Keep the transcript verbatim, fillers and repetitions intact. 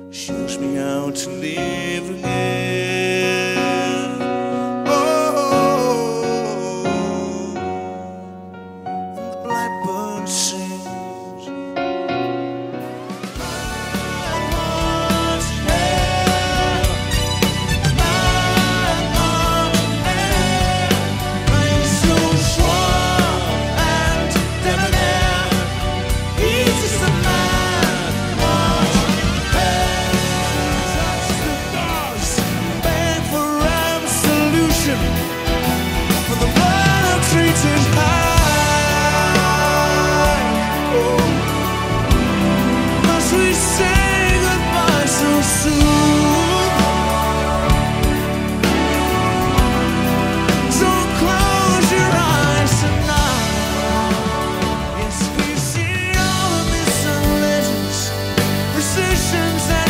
shows me how to live again. Oh, and the blackbird sings. For the world treated high, oh, must we say goodbye so soon? Don't close your eyes tonight. Yes, we see all the myths and legends, precisions and